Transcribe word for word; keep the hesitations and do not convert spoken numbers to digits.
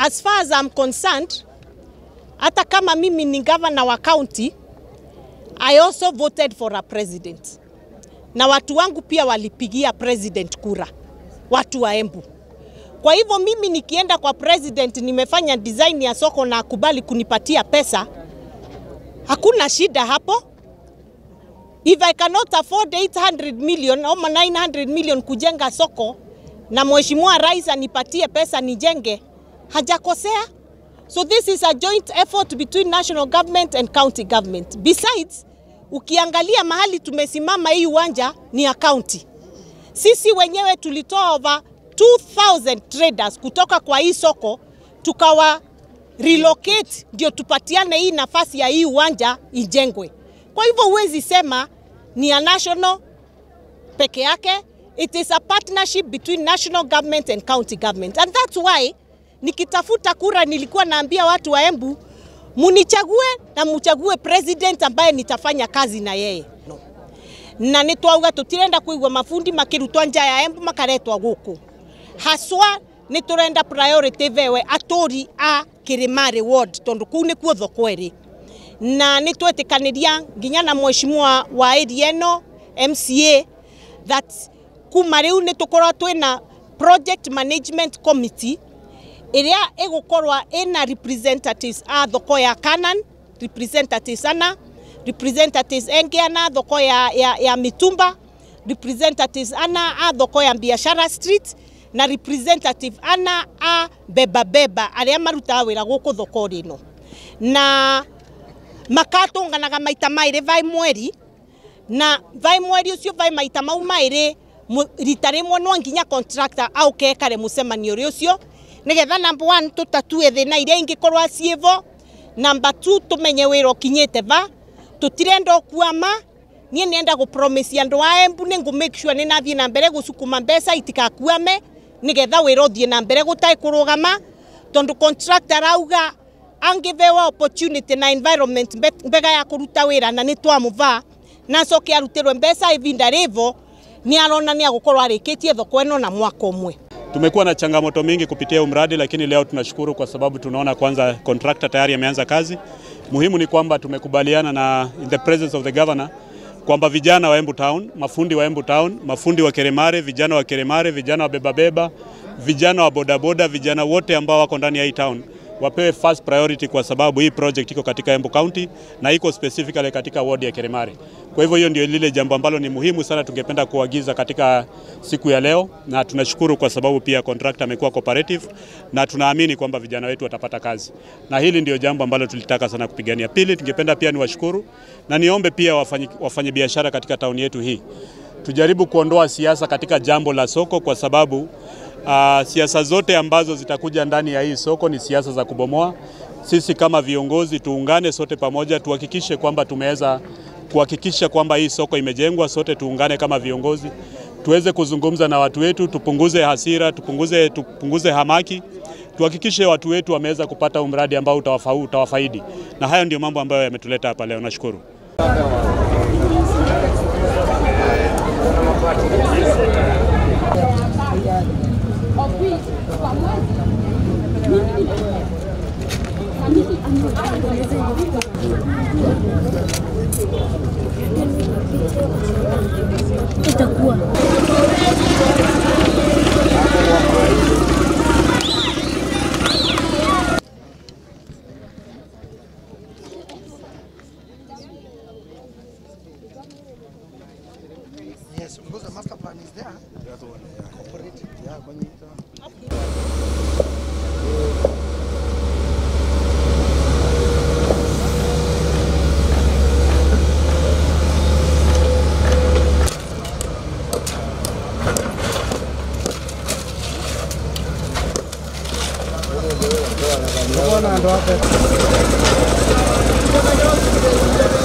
as far as I'm concerned, hata kama mimi ni governor wa county, I also voted for a president. Na watu wangu pia walipigia president kura, watu wa Embu. Kwa hivyo mimi nikienda kwa president nimefanya design ya soko na akubali kunipatia pesa, hakuna shida hapo. If I cannot afford eight hundred million au nine hundred million kujenga soko na mheshimiwa rais anipatie pesa nijenge, hajakosea. So this is a joint effort between national government and county government. Besides, ukiangalia mahali tumesimama hii uwanja ni ya county. Sisi wenyewe tulitoa over two thousand traders kutoka kwa hii soko, tukawa relocate ndio tupatiane hii nafasi ya hii uwanja ijengwe. Kwa hivyo huwezi sema ni ya national peke yake. It is a partnership between national government and county government. And that's why nikitafuta kura nilikuwa naambia watu wa Embu, munichague na muchague president ambaye nitafanya kazi na yeye. No. Na nitwauga tutirenda kuigwa mafundi makirutwa nja ya Embu makaretwa guku. Haswa niturenda priority vewe atori a Kirimari ward tondu kuu ni kuo thokweri. Na nitwetikaniria nginya na mheshimiwa wa area eno M C A that kuma riu nitukorwa twina project management committee iria igukorwa ina representatives a thoko ya Kanan, representatives ana, representatives engiana thoko ya, ya, ya Mitumba, representatives ana a thoko ya Biashara Street, na representative ana a beba beba aria maruta wira guku thoko rino. Na makatunganaga maita maire vai mweri, na vai mweri ucio vai maita mau maire rita rimwe no nginya contractor au kekare mucemanio ri ucio nigetha number one tutatue thina iria ingikorwa cievo, number two tumenye wira ukinyite va, tutirenda kuama. Nie nienda go promise andu a Embu ni go make sure ni nathie na mbere gucukuma mbeca itikakuame nigetha wira uthie na mbere gutai kurugama, tondu contractor auga angivewa opportunity na environment mbega ya kuruta wira na ni twamuva na coke arutirwe mbeca ivinda rivo ni arona ni agukorwa arikitie thoko eno na mwaka umwe. Tumekuwa na changamoto mingi kupitia umradi, lakini leo tunashukuru kwa sababu tunaona kwanza contractor tayari ameanza kazi. Muhimu ni kwamba tumekubaliana na in the presence of the governor kwamba vijana wa Embu Town, mafundi wa Embu Town, mafundi wa Kirimari, vijana wa Kirimari, vijana wa beba beba, vijana wa boda boda, vijana wote ambao wako ndani ya hii town wapewe first priority kwa sababu hii project iko katika Embu County na iko specifically katika ward ya Kirimari. Kwa hivyo hiyo ndio lile jambo ambalo ni muhimu sana tungependa kuagiza katika siku ya leo, na tunashukuru kwa sababu pia contractor amekuwa cooperative na tunaamini kwamba vijana wetu watapata kazi. Na hili ndio jambo ambalo tulitaka sana kupigania. Pili, tungependa pia niwashukuru na niombe pia wafanyi, wafanyi biashara katika town yetu hii. Tujaribu kuondoa siasa katika jambo la soko kwa sababu Uh, siasa zote ambazo zitakuja ndani ya hii soko ni siasa za kubomoa. Sisi kama viongozi tuungane sote pamoja, tuhakikishe kwamba tumeweza kuhakikisha kwamba hii soko imejengwa. Sote tuungane kama viongozi, tuweze kuzungumza na watu wetu, tupunguze hasira, tupunguze tupunguze hamaki, tuhakikishe watu wetu wameweza kupata umradi ambao utawafau, utawafaidi. Na hayo ndio mambo ambayo yametuleta hapa leo. Nashukuru. Itakuwa yes, because the master plan is there. The other one, yeah. Cooperative, yeah, okay. Ando hapo.